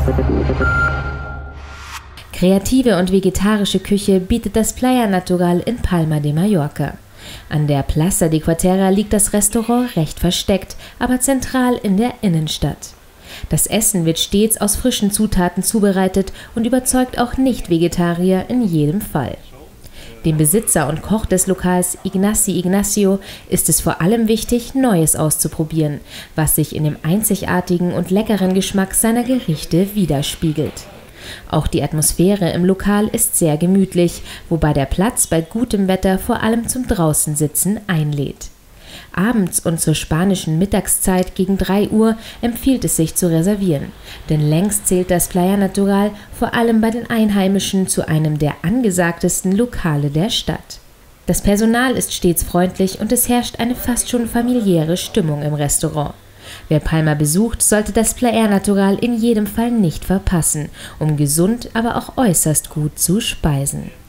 Kreative und vegetarische Küche bietet das Playa Natural in Palma de Mallorca. An der Plaza de Quatera liegt das Restaurant recht versteckt, aber zentral in der Innenstadt. Das Essen wird stets aus frischen Zutaten zubereitet und überzeugt auch Nicht-Vegetarier in jedem Fall. Dem Besitzer und Koch des Lokals Ignasi Ignacio ist es vor allem wichtig, Neues auszuprobieren, was sich in dem einzigartigen und leckeren Geschmack seiner Gerichte widerspiegelt. Auch die Atmosphäre im Lokal ist sehr gemütlich, wobei der Platz bei gutem Wetter vor allem zum Draußensitzen einlädt. Abends und zur spanischen Mittagszeit gegen 3 Uhr empfiehlt es sich zu reservieren, denn längst zählt das Playa Natural vor allem bei den Einheimischen zu einem der angesagtesten Lokale der Stadt. Das Personal ist stets freundlich und es herrscht eine fast schon familiäre Stimmung im Restaurant. Wer Palma besucht, sollte das Playa Natural in jedem Fall nicht verpassen, um gesund, aber auch äußerst gut zu speisen.